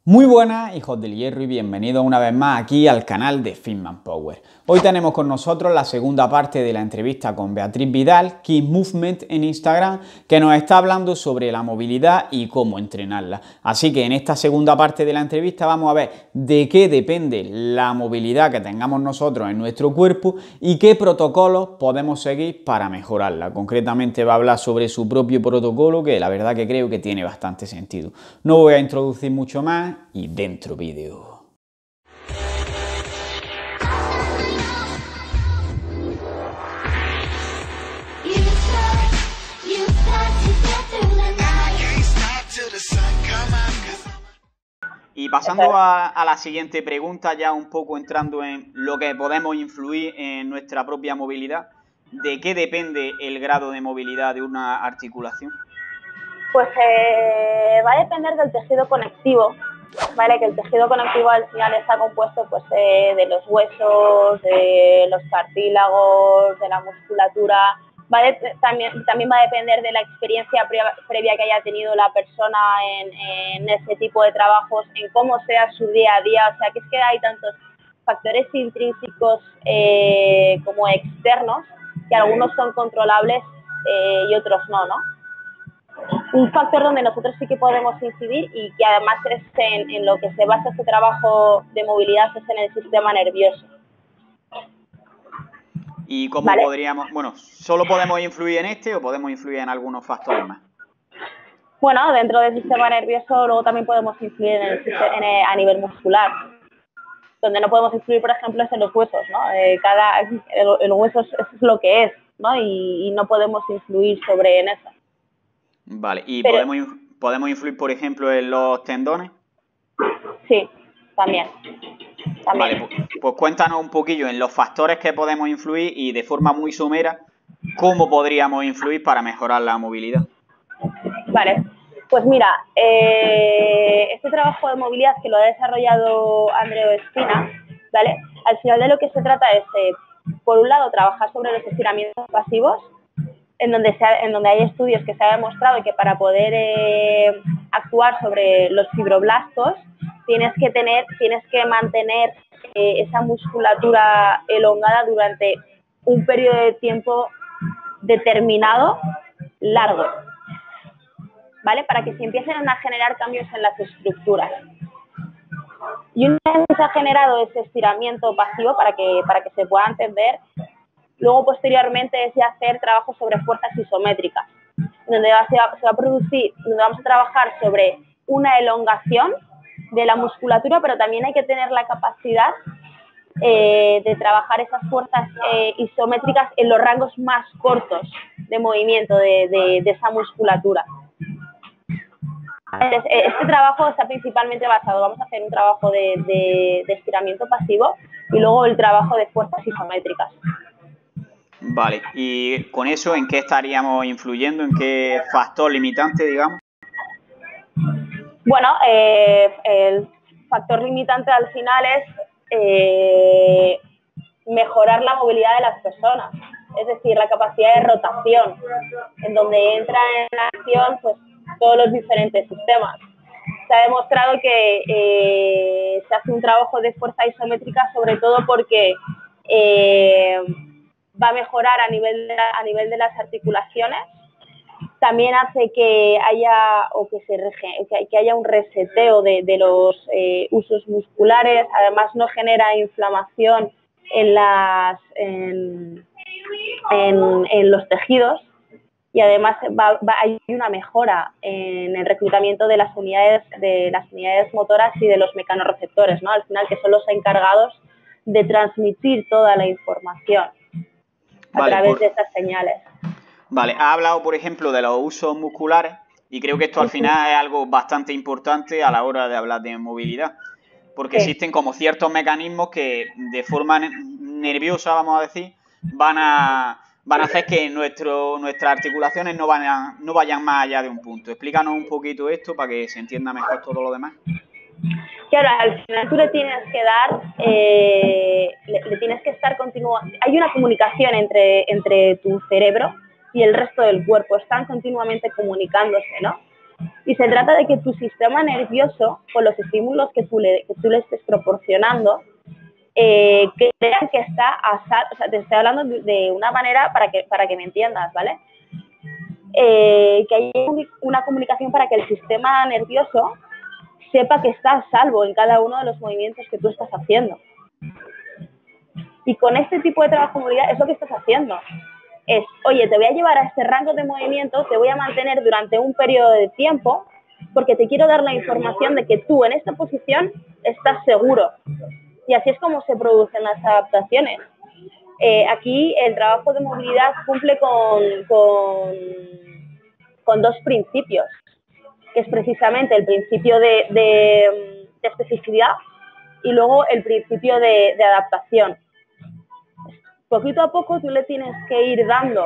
Muy buenas, hijos del hierro, y bienvenidos una vez más aquí al canal de Fitman Power. Hoy tenemos con nosotros la segunda parte de la entrevista con Beatriz Vidal, Keep Movement en Instagram, que nos está hablando sobre la movilidad y cómo entrenarla. Así que en esta segunda parte de la entrevista vamos a ver de qué depende la movilidad que tengamos nosotros en nuestro cuerpo y qué protocolos podemos seguir para mejorarla. Concretamente va a hablar sobre su propio protocolo, que la verdad que creo que tiene bastante sentido. No voy a introducir mucho más y dentro vídeo. Y pasando a la siguiente pregunta, ya un poco entrando en lo que podemos influir en nuestra propia movilidad, ¿de qué depende el grado de movilidad de una articulación? Pues va a depender del tejido conectivo, ¿vale? Que el tejido conectivo al final está compuesto pues, de los huesos, de los cartílagos, de la musculatura. También va a depender de la experiencia previa que haya tenido la persona en ese tipo de trabajos, en cómo sea su día a día. O sea, que es que hay tantos factores intrínsecos como externos, que algunos son controlables y otros no, ¿no? Un factor donde nosotros sí que podemos incidir y que además es en lo que se basa este trabajo de movilidad es en el sistema nervioso. ¿Y cómo podríamos, bueno, solo podemos influir en este o podemos influir en algunos factores más? Bueno, dentro del sistema nervioso luego también podemos influir a nivel muscular. Donde no podemos influir, por ejemplo, es en los huesos, ¿no? El hueso es lo que es, ¿no? Y no podemos influir sobre en eso. Vale, ¿y podemos influir, por ejemplo, en los tendones? Sí, también. Vale, pues cuéntanos un poquillo en los factores que podemos influir y de forma muy somera, ¿cómo podríamos influir para mejorar la movilidad? Vale, pues mira, este trabajo de movilidad que lo ha desarrollado Andreu Espina, ¿vale? Al final de lo que se trata es, por un lado, trabajar sobre los estiramientos pasivos, en donde hay estudios que se ha demostrado que para poder actuar sobre los fibroblastos tienes que mantener esa musculatura elongada durante un periodo de tiempo determinado, largo, ¿vale? Para que se empiecen a generar cambios en las estructuras. Y una vez que se ha generado ese estiramiento pasivo, para que se pueda entender, luego posteriormente es ya hacer trabajo sobre fuerzas isométricas, donde vamos a trabajar sobre una elongación de la musculatura, pero también hay que tener la capacidad de trabajar esas fuerzas isométricas en los rangos más cortos de movimiento de esa musculatura. Este trabajo está principalmente basado, vamos a hacer un trabajo de estiramiento pasivo y luego el trabajo de fuerzas isométricas. Vale, y con eso, ¿en qué estaríamos influyendo? ¿En qué factor limitante, digamos? Bueno, el factor limitante al final es mejorar la movilidad de las personas, es decir, la capacidad de rotación, en donde entra en acción pues, todos los diferentes sistemas. Se ha demostrado que se hace un trabajo de fuerza isométrica sobre todo porque va a mejorar a nivel de las articulaciones. También hace que haya un reseteo de los usos musculares. Además no genera inflamación en los tejidos y además hay una mejora en el reclutamiento de las unidades motoras y de los mecanorreceptores, ¿no? Al final, que son los encargados de transmitir toda la información a través de estas señales. Vale, ha hablado, por ejemplo, de los usos musculares y creo que esto al final es algo bastante importante a la hora de hablar de movilidad, porque existen como ciertos mecanismos que de forma nerviosa, vamos a decir, van a hacer que nuestras articulaciones no vayan más allá de un punto. Explícanos un poquito esto para que se entienda mejor todo lo demás. Claro, al final tú le tienes que dar, le tienes que estar hay una comunicación entre tu cerebro y el resto del cuerpo, están continuamente comunicándose, ¿no? Y se trata de que tu sistema nervioso, con los estímulos que tú le estés proporcionando, crean que está a salvo. O sea, te estoy hablando de una manera para que me entiendas, ¿vale? Que haya una comunicación para que el sistema nervioso sepa que está a salvo en cada uno de los movimientos que tú estás haciendo. Y con este tipo de trabajo de movilidad es lo que estás haciendo. Es, oye, te voy a llevar a este rango de movimiento, te voy a mantener durante un periodo de tiempo, porque te quiero dar la información de que tú en esta posición estás seguro. Y así es como se producen las adaptaciones. Aquí el trabajo de movilidad cumple con dos principios, que es precisamente el principio de especificidad y luego el principio de adaptación. Poquito a poco tú le tienes que ir dando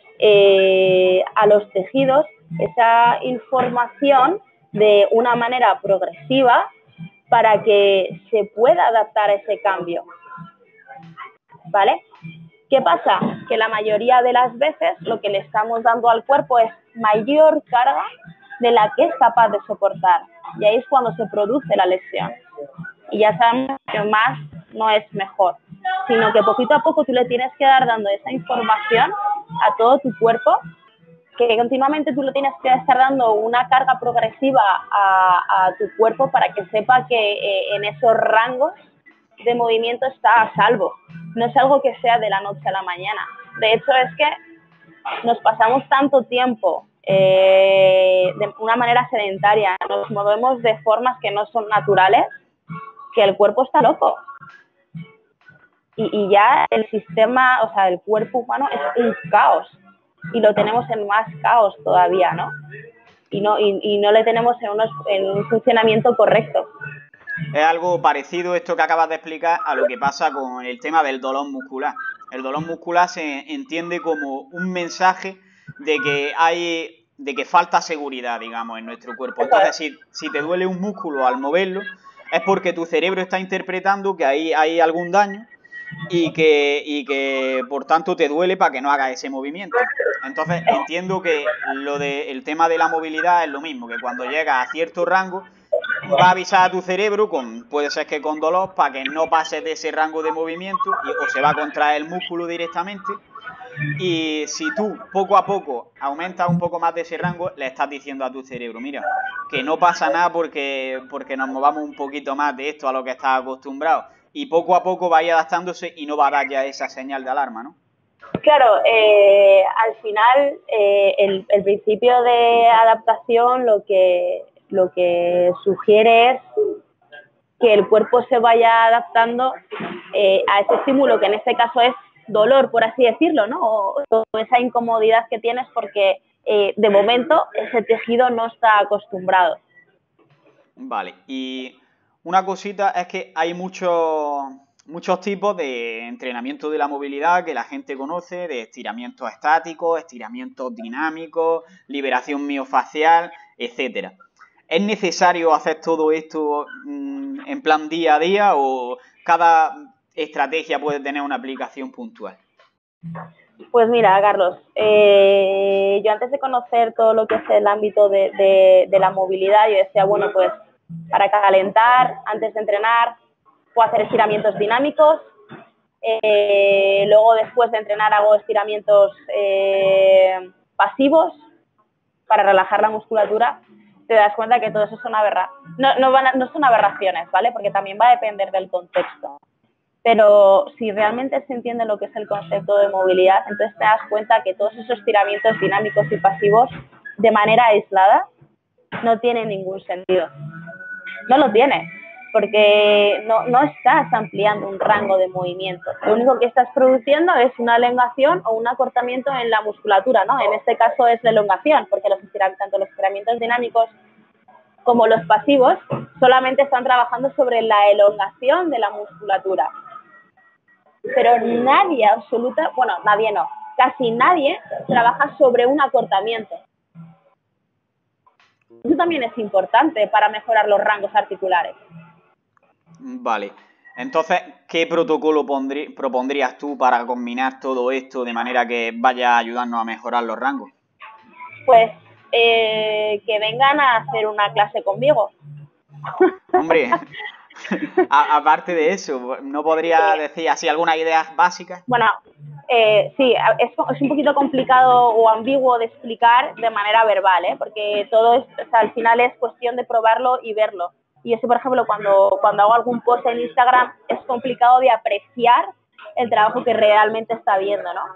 a los tejidos esa información de una manera progresiva para que se pueda adaptar a ese cambio, ¿vale? ¿Qué pasa? Que la mayoría de las veces lo que le estamos dando al cuerpo es mayor carga de la que es capaz de soportar. Y ahí es cuando se produce la lesión. Y ya sabemos que más no es mejor, sino que poquito a poco tú le tienes que dar dando esa información a todo tu cuerpo, que continuamente tú le tienes que estar dando una carga progresiva a tu cuerpo para que sepa que en esos rangos de movimiento está a salvo. No es algo que sea de la noche a la mañana. De hecho, es que nos pasamos tanto tiempo de una manera sedentaria, nos movemos de formas que no son naturales, que el cuerpo está loco. Y ya el sistema, o sea, el cuerpo humano es un caos. Y lo tenemos en más caos todavía, ¿no? Y no le tenemos en un funcionamiento correcto. Es algo parecido esto que acabas de explicar a lo que pasa con el tema del dolor muscular. El dolor muscular se entiende como un mensaje de que falta seguridad, digamos, en nuestro cuerpo. Entonces, si te duele un músculo al moverlo, es porque tu cerebro está interpretando que ahí hay algún daño y que por tanto te duele para que no hagas ese movimiento. Entonces entiendo que el tema de la movilidad es lo mismo, que cuando llegas a cierto rango va a avisar a tu cerebro, puede ser que con dolor, para que no pases de ese rango de movimiento o se va a contraer el músculo directamente. Y si tú poco a poco aumentas un poco más de ese rango, le estás diciendo a tu cerebro, mira, que no pasa nada porque nos movamos un poquito más de esto a lo que estás acostumbrado. Y poco a poco va a ir adaptándose y no va a dar ya esa señal de alarma, ¿no? Claro, al final el principio de adaptación lo que sugiere es que el cuerpo se vaya adaptando a ese estímulo, que en este caso es dolor, por así decirlo, ¿no? O esa incomodidad que tienes porque de momento ese tejido no está acostumbrado. Vale, y una cosita es que hay muchos tipos de entrenamiento de la movilidad que la gente conoce, de estiramientos estáticos, estiramientos dinámicos, liberación miofacial, etcétera. ¿Es necesario hacer todo esto en plan día a día o cada estrategia puede tener una aplicación puntual? Pues mira, Carlos, yo antes de conocer todo lo que es el ámbito de la movilidad, yo decía, bueno, pues para calentar, antes de entrenar, puedo hacer estiramientos dinámicos, luego después de entrenar hago estiramientos pasivos para relajar la musculatura. Te das cuenta que todo eso son no son aberraciones, ¿vale? Porque también va a depender del contexto. Pero si realmente se entiende lo que es el concepto de movilidad, entonces te das cuenta que todos esos estiramientos dinámicos y pasivos de manera aislada no tienen ningún sentido. No lo tiene, porque no estás ampliando un rango de movimiento. Lo único que estás produciendo es una elongación o un acortamiento en la musculatura, ¿no? En este caso es la elongación, porque tanto los estiramientos dinámicos como los pasivos solamente están trabajando sobre la elongación de la musculatura. Pero nadie casi nadie trabaja sobre un acortamiento. Eso también es importante para mejorar los rangos articulares. Vale. Entonces, ¿qué protocolo propondrías tú para combinar todo esto de manera que vaya a ayudarnos a mejorar los rangos? Pues que vengan a hacer una clase conmigo. Hombre, aparte de eso, ¿no podría decir así algunas ideas básicas? Bueno, sí, es un poquito complicado o ambiguo de explicar de manera verbal, ¿eh? Porque todo es, o sea, al final es cuestión de probarlo y verlo. Y eso, por ejemplo, cuando hago algún post en Instagram, es complicado de apreciar el trabajo que realmente está viendo, ¿no?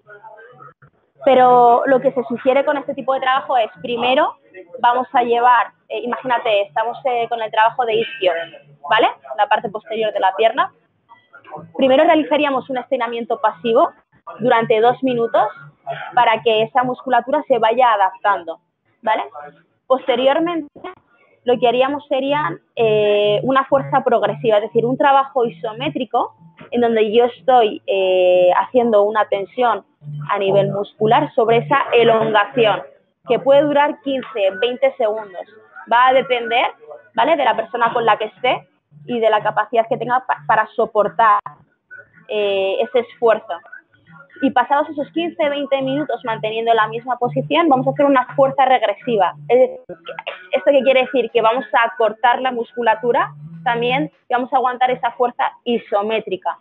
Pero lo que se sugiere con este tipo de trabajo es, primero, vamos a llevar, imagínate, estamos con el trabajo de isquio, ¿vale? La parte posterior de la pierna. Primero realizaríamos un estiramiento pasivo durante 2 minutos para que esa musculatura se vaya adaptando, ¿vale? Posteriormente, lo que haríamos sería una fuerza progresiva, es decir, un trabajo isométrico en donde yo estoy haciendo una tensión a nivel muscular sobre esa elongación, que puede durar 15, 20 segundos. Va a depender, ¿vale?, de la persona con la que esté y de la capacidad que tenga para soportar ese esfuerzo. Y pasados esos 15, 20 minutos manteniendo la misma posición, vamos a hacer una fuerza regresiva. Es decir, ¿esto qué quiere decir? Que vamos a cortar la musculatura también y vamos a aguantar esa fuerza isométrica.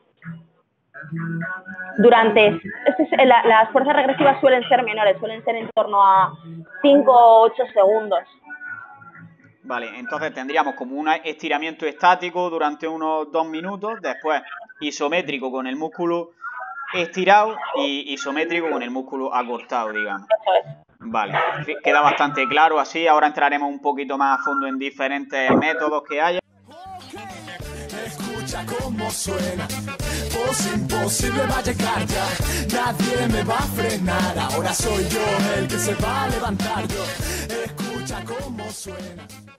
Las fuerzas regresivas suelen ser menores, suelen ser en torno a 5 o 8 segundos. Vale, entonces tendríamos como un estiramiento estático durante unos 2 minutos, después isométrico con el músculo estirado y isométrico con el músculo acortado, digamos. Eso es. Vale, queda bastante claro así. Ahora entraremos un poquito más a fondo en diferentes métodos que haya. Escucha cómo suena, voz imposible va a llegar ya, nadie me va a frenar, ahora soy yo el que se va a levantar yo, escucha cómo suena.